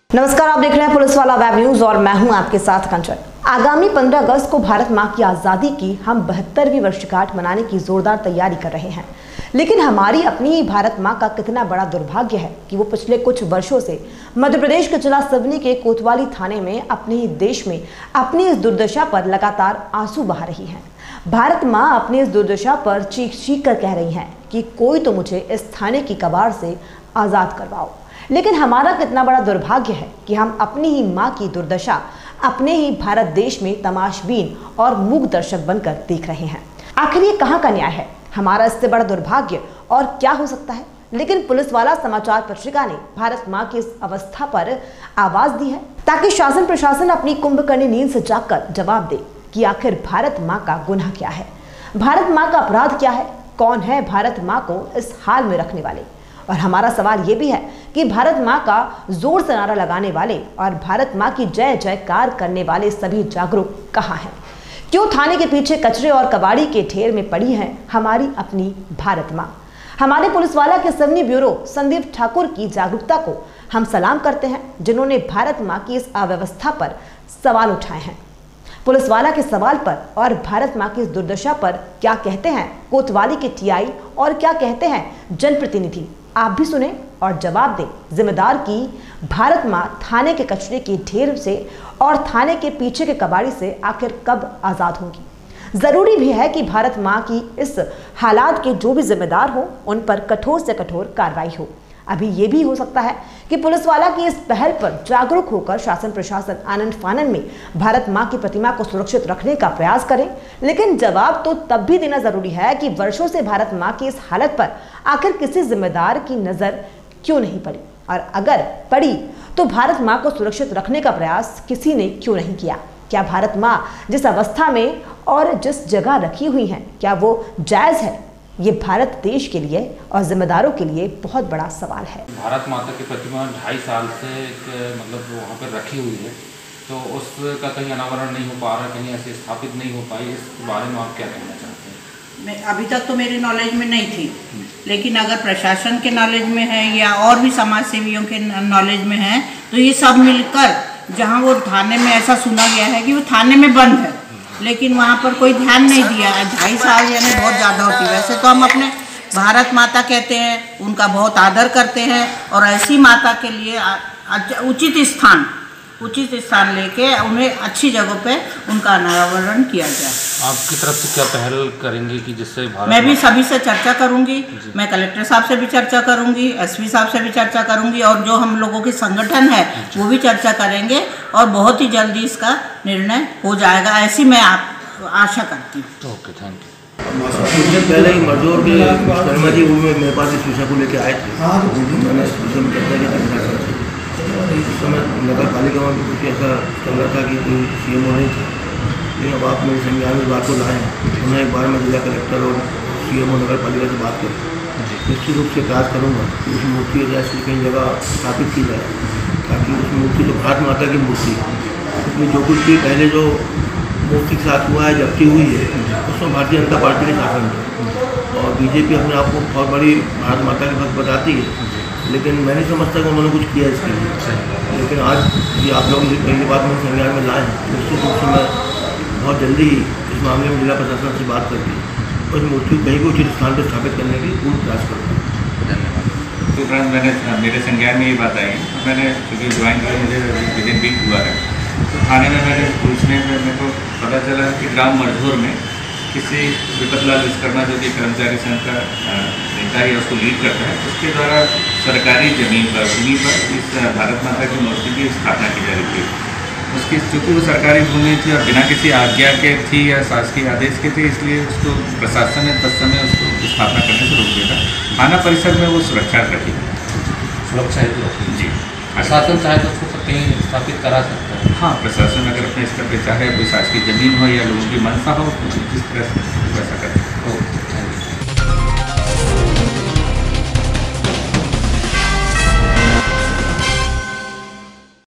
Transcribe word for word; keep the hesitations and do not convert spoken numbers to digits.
नमस्कार, आप देख रहे हैं पुलिस वाला वेब न्यूज और मैं हूं आपके साथ कंचन। आगामी पंद्रह अगस्त को भारत मां की आजादी की हम बहत्तरवीं वर्षगांठ मनाने की जोरदार तैयारी कर रहे हैं, लेकिन हमारी अपनी ही भारत मां का कितना बड़ा दुर्भाग्य है कि वो पिछले कुछ वर्षों से मध्य प्रदेश के जिला सिवनी के कोतवाली थाने में अपने ही देश में अपनी इस दुर्दशा पर लगातार आंसू बहा रही है। भारत मां अपनी इस दुर्दशा पर चीख चीख कर कह रही हैं कि कोई तो मुझे इस थाने की कबाड़ से आजाद करवाओ। लेकिन हमारा कितना बड़ा दुर्भाग्य है कि हम अपनी ही मां की दुर्दशा अपने ही भारत देश में तमाशबीन और मूक दर्शक बनकर देख रहे हैं। आखिर ये कहां का न्याय है? हमारा इससे बड़ा दुर्भाग्य और क्या हो सकता है? लेकिन पुलिस वाला समाचार पत्रिका ने भारत मां की इस अवस्था पर आवाज दी है ताकि शासन प्रशासन अपनी कुंभकर्णी नींद से जागकर जवाब दे कि आखिर भारत मां का गुनाह क्या है, भारत मां का अपराध क्या है, कौन है भारत मां को इस हाल में रखने वाले। और हमारा सवाल ये भी है कि भारत मां का जोर से नारा लगाने वाले और भारत मां की जय जयकार करने वाले सभी जागरूक कहां हैं? क्यों थाने के पीछे कचरे और कबाड़ी के ढेर में पड़ी है हमारी अपनी भारत मां? हमारे पुलिस वाला के सिवनी ब्यूरो संदीप ठाकुर की जागरूकता को हम सलाम करते हैं, जिन्होंने भारत मां की इस अव्यवस्था पर सवाल उठाए हैं। पुलिस वाला के सवाल पर और भारत मां की इस दुर्दशा पर क्या कहते हैं कोतवाली के टीआई और क्या कहते हैं जनप्रतिनिधि, आप भी सुने और जवाब दें। जिम्मेदार की भारत मां थाने के कचरे के ढेर से और थाने के पीछे के कबाड़ी से आखिर कब आजाद होंगी? जरूरी भी है कि भारत मां की इस हालात के जो भी जिम्मेदार हो उन पर कठोर से कठोर कार्रवाई हो। अभी ये भी हो सकता है कि पुलिस वाला की इस पहल पर जागरूक होकर शासन प्रशासन आनंद फानन में भारत मां की प्रतिमा को सुरक्षित रखने का प्रयास करें, लेकिन जवाब तो तब भी देना जरूरी है कि वर्षों से भारत मां की इस हालत पर आखिर किसी जिम्मेदार की नजर क्यों नहीं पड़ी, और अगर पड़ी तो भारत मां को सुरक्षित रखने का प्रयास किसी ने क्यों नहीं किया? क्या भारत मां जिस अवस्था में और जिस जगह रखी हुई है क्या वो जायज है? ये भारत देश के लिए और जिम्मेदारों के लिए बहुत बड़ा सवाल है। भारत माता की प्रतिमा ढाई साल से एक मतलब वहाँ पर रखी हुई है, तो उसका कहीं अनावरण नहीं हो पा रहा, कहीं ऐसे स्थापित नहीं हो पाई। इस बारे में आप क्या कहना चाहते हैं? मैं अभी तक तो मेरे नॉलेज में नहीं थी, लेकिन अगर प्रशासन के नॉलेज में है या और भी समाज सेवियों के नॉलेज में है तो ये सब मिलकर, जहाँ वो थाने में ऐसा सुना गया है कि वो थाने में बंद है लेकिन वहाँ पर कोई ध्यान नहीं दिया है। ढाई साल यानी बहुत ज़्यादा होती है। वैसे तो हम अपने भारत माता कहते हैं, उनका बहुत आदर करते हैं और ऐसी माता के लिए उचित स्थान उचित स्थान लेके उन्हें अच्छी जगह पे उनका अनावरण किया जाए। आपकी तरफ से क्या पहल करेंगे कि जिससे भारत मैं भी सभी से चर्चा करूंगी, मैं कलेक्टर साहब से भी चर्चा करूंगी, एसपी साहब से भी चर्चा करूंगी और जो हम लोगों के संगठन है वो भी चर्चा करेंगे और बहुत ही जल्दी इसका निर्णय हो जाएगा, ऐसी मैं आप आशा करती हूँ। Okay, thank you. कुछ दिन पहले ही मजदूर के शर्मा जी मेरे पास इस विषय को लेकर आए थे। मैंने इस विषय में चर्चा की इस समय नगर पालिका में कुछ ऐसा चल रहा था कि कोई सी एम ओ नहीं था, लेकिन अब आप मेरे संज्ञान में बात को लाए हैं। उन्हें एक बार मैं जिला कलेक्टर और सी एम ओ नगर पालिका से बात कर निश्चित रूप से प्रयास करूँगा कि उस मूर्ति जैसी कहीं जगह स्थापित की जाए, ताकि उस मूर्ति तो भारत माता की मूर्ति है, क्योंकि जो कुछ भी पहले जो मूर्ति के साथ हुआ है, जब्ती हुई है, उसमें भारतीय जनता पार्टी के शासन है और बीजेपी अपने आप को बहुत बड़ी भारत माता के भक्त बताती है, लेकिन मैं नहीं समझता कि उन्होंने कुछ किया इसके लिए। लेकिन आज ये आप लोग पहली बात में संज्ञान में लाए हैं, निश्चित रूप से मैं बहुत जल्दी ही इस मामले में जिला प्रशासन से बात करके उस मूर्ति को कहीं को उचित स्थान पर स्थापित करने की पूर्ण प्रयास करूँगा। धन्यवाद। उपरांत मैंने मेरे संज्ञान में ये बात आई है, मैंने क्योंकि ज्वाइन किया मुझे विदिन वीक हुआ है, तो थाने में मैंने पूछने में मेरे को पता चला कि ग्राम मरझोर में किसी विपतलाल विश्वकर्मा जो कि कर्मचारी संघ का नेता है, उसको लीड करता है, उसके द्वारा सरकारी जमीन पर भूमि पर इस भारत माता की मूर्ति की स्थापना की जा रही थी। उसकी चूँकि वो सरकारी भूमि थी और बिना किसी आज्ञा के थी या शासकीय आदेश के थे, इसलिए उसको प्रशासन ने तत्समय समय उसको स्थापना करने से रोक दिया था। थाना परिसर में वो सुरक्षा रखी सुरक्षा हेतु रखी जी। प्रशासन चाहे तो उसको कहीं स्थापित करा सकता है। हाँ, प्रशासन अगर अपने स्तर पर चाहे, कोई शासकीय जमीन हो या लोगों की मंशा हो, जिस तरह से वैसा कर सकते हो।